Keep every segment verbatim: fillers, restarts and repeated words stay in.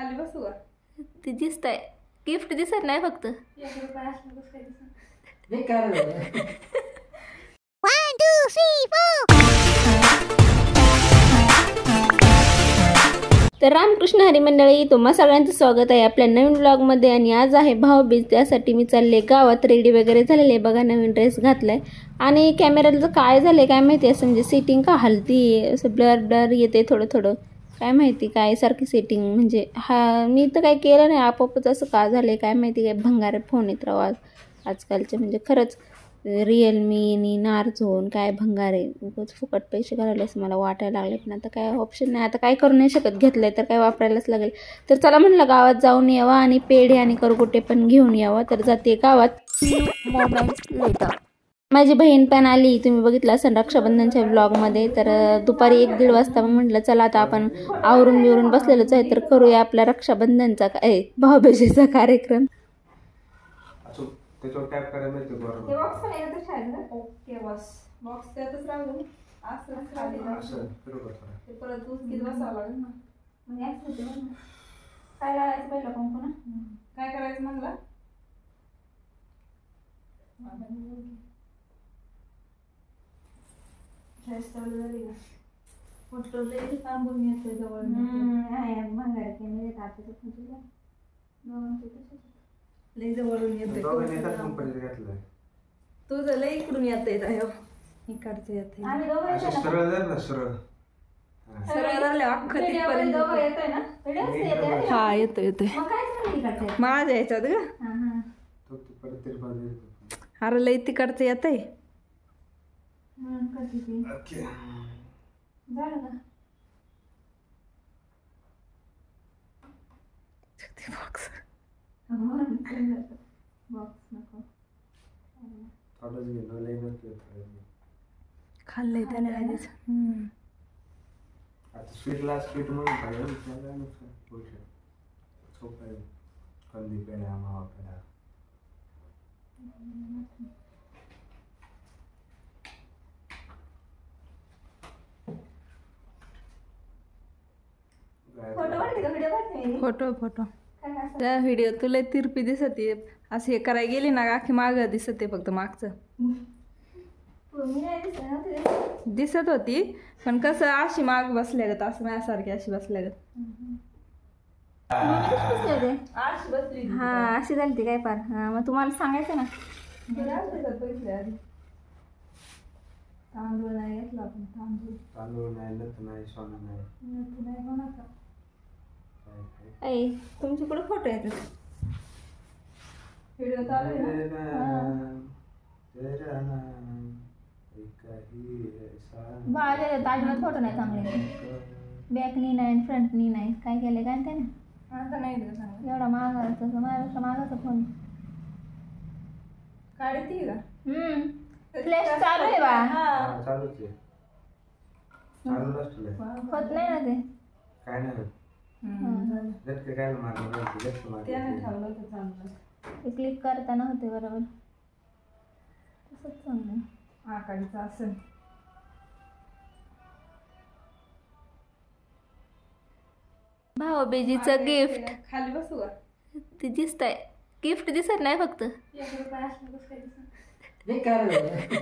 खाली बसू का? ते दिसतंय गिफ्ट दिसत नाही फक्त. एक रुपया असलं कसं काय दिसत? नाही काय वन टू थ्री फोर. तर रामकृष्ण हरी मंडळी, तुम्हा सगळ्यांचं स्वागत आहे आपल्या नवीन व्लॉगमध्ये. आणि आज आहे भाऊबीज, त्यासाठी मी चालले गावात. रेडी वगैरे झालेले बघा, नवीन ड्रेस घातलाय. आणि कॅमेऱ्याचं काय झालंय काय माहिती, असं म्हणजे सेटिंग का हलती, असं ब्लर ब्लर येते थोडं थोडं, काय माहिती काय सारखी सेटिंग. म्हणजे हा मी तर काही केलं नाही, आपोआपच असं का झालंय काय माहिती. काय भंगार फोन येत राव आज आजकालचे, म्हणजे खरंच रिअलमी आणि नार्झोन काय भंगार आहे. खूपच फुकट पैसे घालवले असं मला वाटायला लागले. पण आता काय ऑप्शन नाही, आता काय करू नाही शकत. घेतलंय तर काय वापरायलाच लागेल. तर चला म्हणलं गावात जाऊन यावं आणि पेढे आणि करगोटे पण घेऊन यावं. तर जाते गावात. माझी बहीण पण आली, तुम्ही बघितलं असेल रक्षाबंधनच्या ब्लॉगमध्ये. तर दुपारी एक दीड वाजता म्हटलं चला आता आपण आवरून बिवरून बसलेलोच आहे, तर करूया आपला रक्षाबंधनचा काय भाऊबीजेचा कार्यक्रम. त्याच्यावर टॅप करायला येतो बरोबर. ते बॉक्स पण येतं शाळेत ना. ओके बस बॉक्स त्यातच राहून असं खाली असं बरोबर. ते परत दूध किती बसावं लागेल ना. मग याच होते ना. काय लावायचं पहिलं कुंकू ना. काय करायचं म्हणलं? चालू झाली का? फोटो लई थांबून येतोय जवळ. भंगार केले येतात लई जवळून येतोय. तुझं लई इकडून येत आहे, इकडचं येत आहे. सरळ जर ना सरळ सरळ झालं अख्खं तिथपर्यंत येतोय ना. हा येतो येतोय माझ्या ह्याच्यात ग. अरे लई तिकडचं येत आहे. बॉक्स खाल्लंय त्याने आधीच. आता स्वीटला स्वीट म्हणून खाल्लं सोपं कंदी पेढा मावा पेढा. फोटो फोटो त्या व्हिडिओ तुला तिरपी दिसत असं हे करायला गेली ना, अख्खी माग दिसत फक्त मागचं दिसत होती. पण कसं अशी माग बसल्या गत, असं माझ्यासारखी अशी बसल्या गत. हा अशी झाली ती काय पार. हा मग तुम्हाला सांगायचं ना. तांदूळ नाही घेतला आपण. तांदूळ तांदूळ नाही, नथ नाही, सोनं नाही. नथ नाही कोणाचा. ऐ तुमचे कुठे फोटो येतात? व्हिडिओ चालू आहे माझ्या ताजमहल फोटो नाही चांगले. बॅकनी नाही, फ्रंटनी नाही. काय केले काय त्याने आता नाही सांग. एवढा महागा तसं माझ्यापेक्षा महागाचा फोन काढते का? हम्म फ्लॅश चालू आहे बा. हा चालूच आहे. चालू असतं होत नाही ना ते. काय नाही होत. झटके काय मारलं नाही, झटके मारले. त्याने ठेवलं होतं चांगलं. ते क्लिक करताना होते बरोबर. तसंच चांगलं आकाडीचं असेल. भाऊबीजेचं गिफ्ट खाली बसू का? ते दिसतंय गिफ्ट दिसत नाही फक्त. एक रुपया असलं कसं काय दिसत? नाही काय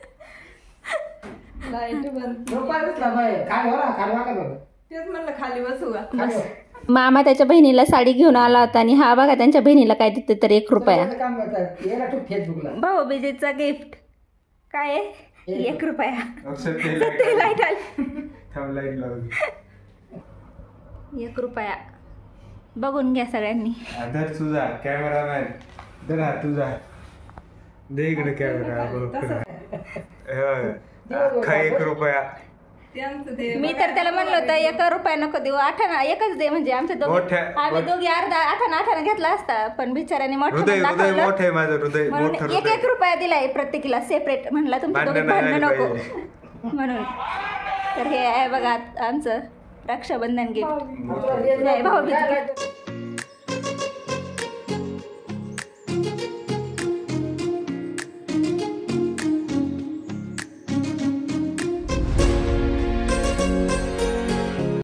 लाईट बंद. खाली हो ना, खाली वाका. तेच म्हणलं खाली बसू का? मामा त्याच्या बहिणीला साडी घेऊन आला होता आणि हा बघा त्यांच्या बहिणीला काय देते तर एक रुपया. भाऊबीजेचा गिफ्ट काय आहे? एक रुपया. लाईट आली. एक रुपया बघून घ्या सगळ्यांनी. धर तुझा कॅमेरामॅन, धर हा तुझा. दे इकडे कॅमेरा. अख्खा एक रुपया. मी तर त्याला म्हणलं होतं एक रुपया नको देऊ, आठाना एकच दे. म्हणजे आमच्या दोघी आम्ही दोघी अर्धा आठाना आठाना घेतला असता, पण बिचाराने मोठं एक एक रुपया दिलाय प्रत्येकीला सेपरेट. म्हणला तुमच्या दोघी भांडण नको म्हणून. तर हे आहे बघा आमचं रक्षाबंधन गिफ्ट, भाऊबीज गिफ्ट.